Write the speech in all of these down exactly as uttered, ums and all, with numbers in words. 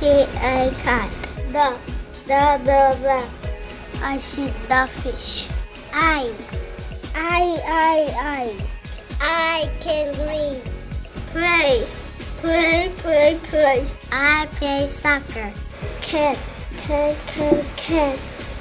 see a cat. The, the, the, the. I see the fish. I, I, I, I. I can read. Play, play, play, play. I play soccer. Can, can, can, can.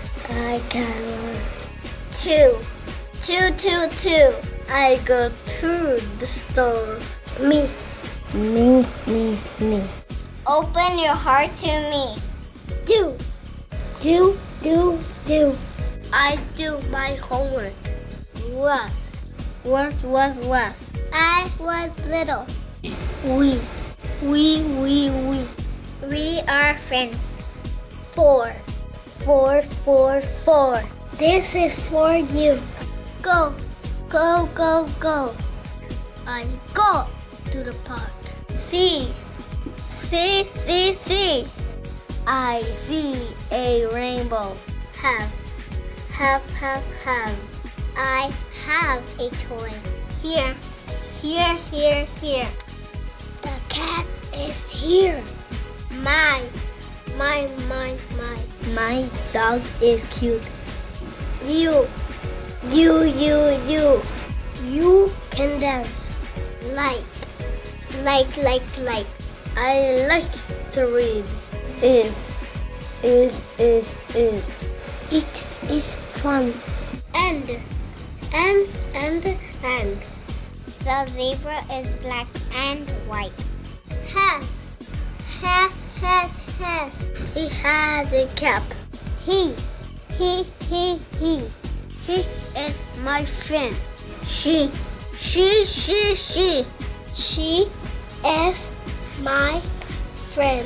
I can run. Two, two, two, two. I go to the store. Me, me, me, me. Open your heart to me. Do, do, do, do. I do my homework. Was, was, was, was. I was little. We, we, we, we. We are friends. Four, four, four, four. This is for you. Go, go, go, go. I go to the park. See, see, see, see. I see a rainbow. Have, have, have, have. I have a toy. Here, here, here, here. The cat is here. My, my, my, my. My dog is cute. You, you, you, you. You can dance. Like, like, like, like. I like to read. Is, is, is, is. It is fun. And, and, and, and. The zebra is black and white. Has, has, has, has. He has a cap. He, he, he, he. He is my friend. She, she, she, she. She is my friend.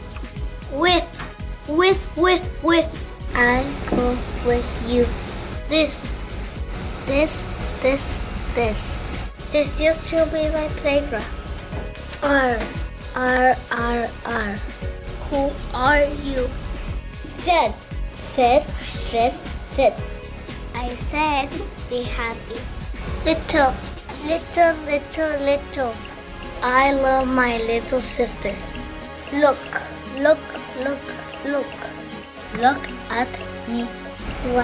With, with, with, with. I go with you. This, this, this, this. This used to be my playground. R, R, R, R. Who are you? Said, said, said, said. I said, be happy. Little, little, little, little. I love my little sister. Look, look, look, look. Look at me. What?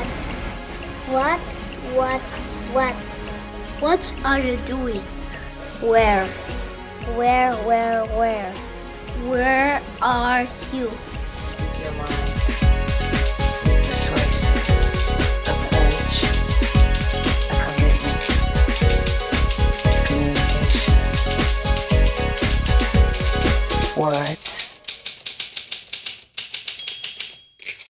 What? What? What? What are you doing? Where? Where, where, where? Where are you? Speak your mind. Persuasive. Approach. A commitment. Communication. Words.